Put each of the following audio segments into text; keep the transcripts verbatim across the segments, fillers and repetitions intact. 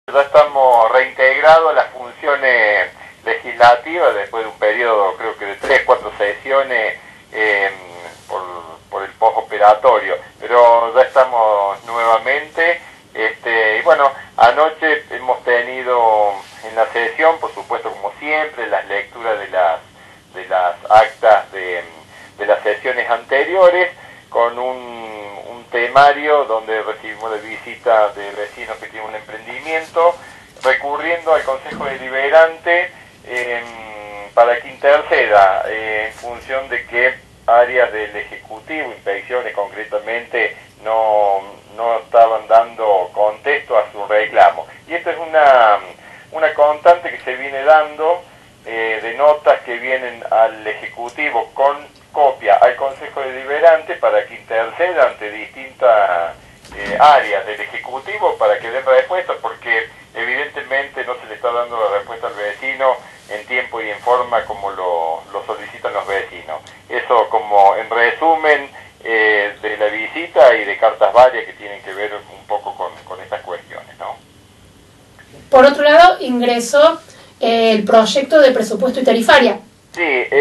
Ya estamos reintegrados a las funciones legislativas después de un periodo, creo que de tres, cuatro sesiones eh, por, por el postoperatorio, pero ya estamos nuevamente. Este, y bueno, anoche hemos tenido en la sesión, por supuesto, como siempre, las lecturas de las, de las actas de, de las sesiones anteriores, con un, un temario donde recibimos la visita de vecinos que tienen un emprendimiento, recurriendo al Consejo Deliberante eh, para que interceda eh, en función de que áreas del Ejecutivo, inspecciones concretamente, no, no estaban dando contexto a su reclamo. Y esto es una, una constante que se viene dando eh, de notas que vienen al Ejecutivo con copia al Consejo Deliberante para que interceda ante distintas eh, áreas del Ejecutivo para que den respuesta, porque evidentemente no se le está dando la respuesta al vecino en tiempo y en forma como lo, lo solicitan los vecinos. Eso como en resumen eh, de la visita y de cartas varias que tienen que ver un poco con, con estas cuestiones, ¿no? Por otro lado, ingresó eh, el proyecto de presupuesto y tarifaria. Sí,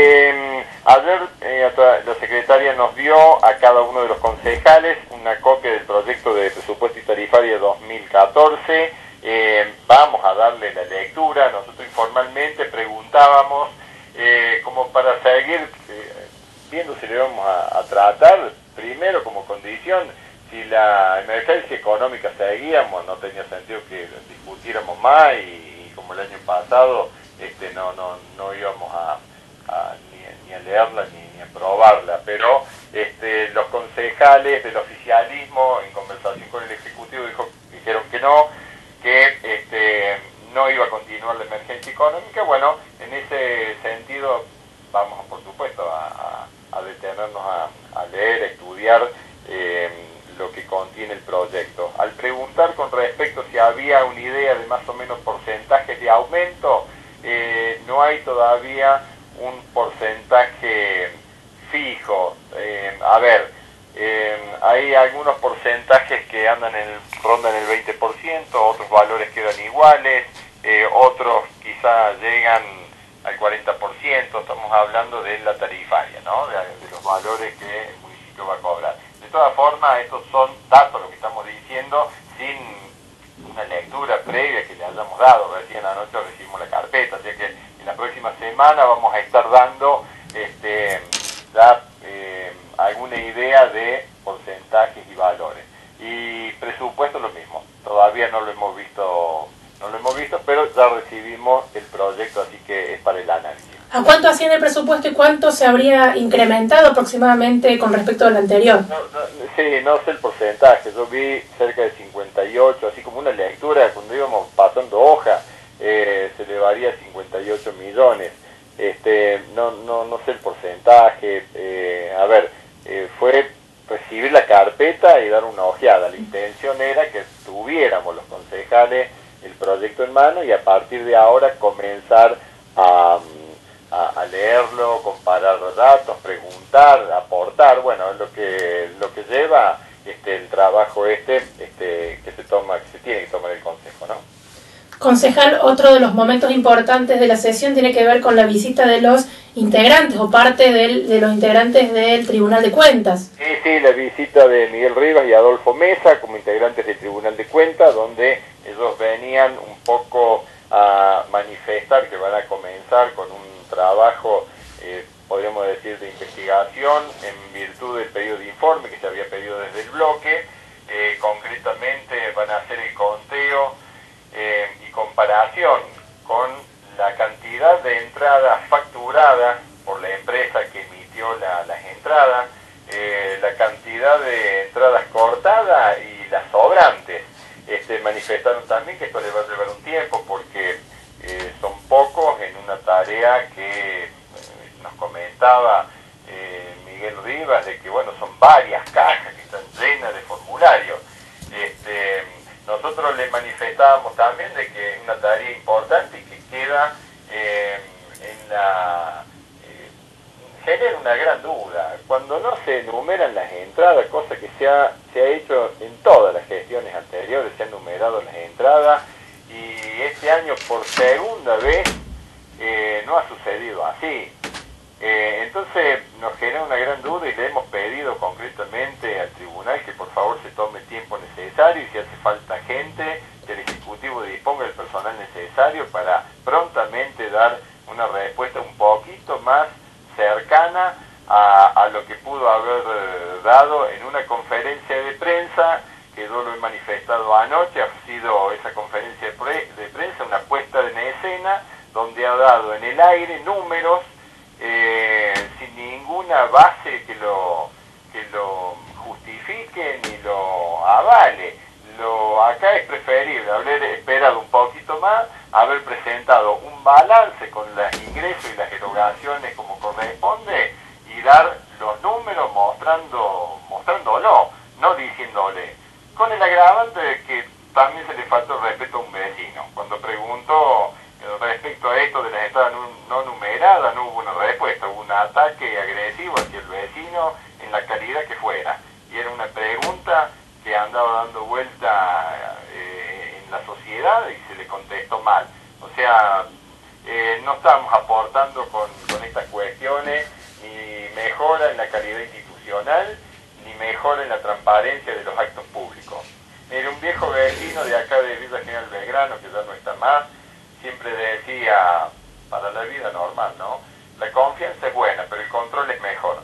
eh, ayer eh, la secretaria nos dio a cada uno de los concejales una copia del proyecto de presupuesto y tarifaria dos mil catorce. Eh, vamos a darle la lectura. Nosotros informalmente preguntábamos eh, como para seguir eh, viendo si le vamos a, a tratar, primero como condición, si la emergencia económica seguíamos, no tenía sentido que discutiéramos más y, y como el año pasado este, no, no, no íbamos a A, ni, ni a leerla ni, ni a probarla, pero este, los concejales del oficialismo en conversación con el Ejecutivo dijo, dijeron que no, que este, no iba a continuar la emergencia económica. Bueno, en ese sentido vamos por supuesto a, a, a detenernos a, a leer, a estudiar eh, lo que contiene el proyecto. Al preguntar con respecto si había una idea de más o menos porcentajes de aumento, eh, no hay todavía un porcentaje fijo. Eh, a ver, eh, hay algunos porcentajes que andan en el, rondan el veinte por ciento, otros valores quedan iguales, eh, otros quizás llegan al cuarenta por ciento, estamos hablando de la tarifaria, ¿no? De, de los valores que el municipio va a cobrar. De todas formas, estos son datos, lo que estamos diciendo, sin una lectura previa que le hayamos dado. Recién anoche recibimos la carpeta, así que en la próxima semana vamos a estar dando este, ya eh, alguna idea de porcentajes y valores. Y presupuesto lo mismo, todavía no lo hemos visto, no lo hemos visto, pero ya recibimos el proyecto, así que es para el análisis. ¿A cuánto asciende el presupuesto y cuánto se habría incrementado aproximadamente con respecto al anterior? No, no, sí, no sé el porcentaje, yo vi cerca de cincuenta y ocho, así como una lectura, cuando íbamos pasando hoja, eh, se elevaría a cincuenta y ocho millones. Este, no, no, no sé el porcentaje. Eh, a ver, eh, fue recibir la carpeta y dar una ojeada. La intención era que tuviéramos los concejales el proyecto en mano y a partir de ahora comenzar a... A, a leerlo, comparar datos, preguntar, aportar. Bueno, es lo que lo que lleva este el trabajo este este que se toma que se tiene que tomar el consejo, ¿no? Concejal, otro de los momentos importantes de la sesión tiene que ver con la visita de los integrantes o parte del, de los integrantes del Tribunal de Cuentas. Sí, sí, la visita de Miguel Rivas y Adolfo Mesa como integrantes del Tribunal de Cuentas, donde ellos venían un poco a manifestar que van a comenzar con un trabajo, eh, podríamos decir, de investigación en virtud del pedido de informe que se había pedido desde el bloque. Eh, concretamente van a hacer el conteo eh, y comparación con la cantidad de entradas facturadas por la empresa que emitió la, las entradas, eh, la cantidad de entradas cortadas y las sobrantes. Este, manifestaron también que esto le va a llevar un tiempo porque eh, son pocos en una tarea que eh, nos comentaba eh, Miguel Rivas, de que bueno, son varias cajas que están llenas de formularios. Este, nosotros le manifestábamos también de que es una tarea importante y que queda eh, en la... Eh, genera una gran duda. Cuando no se enumeran las entradas, cosa que se ha, se ha hecho en todas las gestiones anteriores, se han numerado las entradas, y este año por segunda vez eh, no ha sucedido así. Eh, entonces nos genera una gran duda y le hemos pedido concretamente al tribunal que por favor se tome el tiempo necesario y si hace falta gente, que el Ejecutivo disponga del personal necesario para prontamente dar una respuesta un poquito más cercana a, a lo que pudo haber eh, dado en una conferencia de prensa, que yo lo he manifestado anoche. Ha sido esa conferencia de, pre, de prensa una puesta en escena donde ha dado en el aire números eh, sin ninguna base que lo, que lo justifique ni lo avale. Lo, acá es preferible haber esperado un poquito más, haber presentado un balance con los ingresos y las erogaciones como corresponde y dar los números mostrando, mostrándolo, no diciéndole, con el agravante de que también se le faltó el respeto a un vecino. Cuando preguntó respecto a esto de las entradas no numeradas, no hubo una respuesta, hubo un ataque agresivo hacia el vecino en la calidad que fuera. Y era una pregunta que andaba dando vuelta eh, en la sociedad y se le contestó mal. O sea, eh, no estamos aportando con, con estas cuestiones ni mejora en la calidad institucional, ni mejora en la transparencia de los actos públicos. Era un viejo vecino de acá de Villa General Belgrano, que ya no está más, siempre decía, para la vida normal, ¿no? La confianza es buena, pero el control es mejor.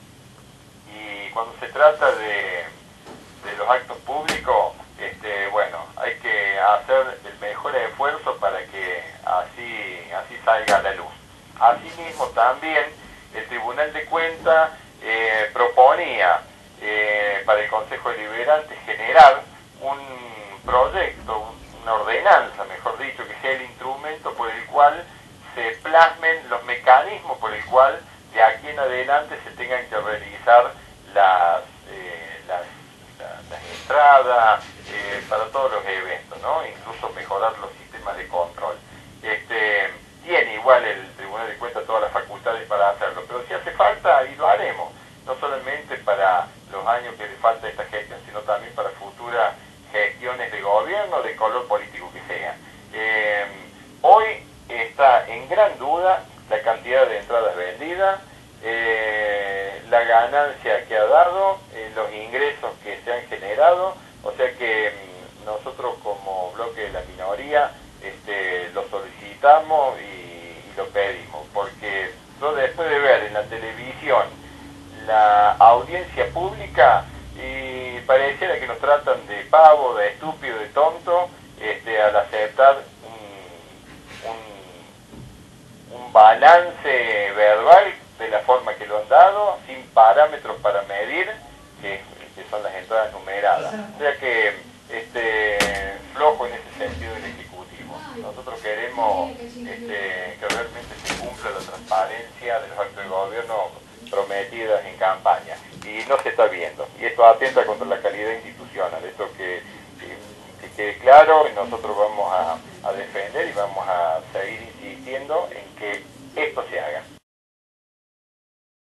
Y cuando se trata de, de los actos públicos, este, bueno, hay que hacer el mejor esfuerzo para que así, así salga a la luz. Asimismo, también el Tribunal de Cuentas eh, proponía eh, para el Consejo Deliberante generar un proyecto, una ordenanza, mejor dicho, que sea el instrumento por el cual se plasmen los mecanismos por el cual de aquí en adelante se tengan que realizar las, eh, las, la, las entradas eh, para todos los eventos, ¿no? Incluso mejorar los sistemas de control. Este, tiene igual el Tribunal de Cuentas todas las facultades para hacerlo, pero si hace falta, y lo haremos, no solamente para los años que le falta a esta gestión, sino también para futuras gestiones de gobierno, de color político que sea. Eh, hoy está en gran duda la cantidad de entradas vendidas, eh, la ganancia que ha dado, eh, los ingresos que se han generado, o sea que mm, nosotros como bloque de la minoría este, lo solicitamos y, y lo pedimos, porque yo después de ver en la televisión la audiencia pública, y pareciera que nos tratan de pavo, de estúpido, de tonto, este, al aceptar un, un, un balance verbal de la forma que lo han dado, sin parámetros para medir, que, que son las entradas numeradas. O sea que este, flojo en ese sentido del Ejecutivo. Nosotros queremos este, que realmente se cumpla la transparencia de los actos de gobierno prometidas en campaña, y no se está viendo, y esto atenta contra la calidad institucional. Esto que, que, que quede claro, y nosotros vamos a, a defender y vamos a seguir insistiendo en que esto se haga.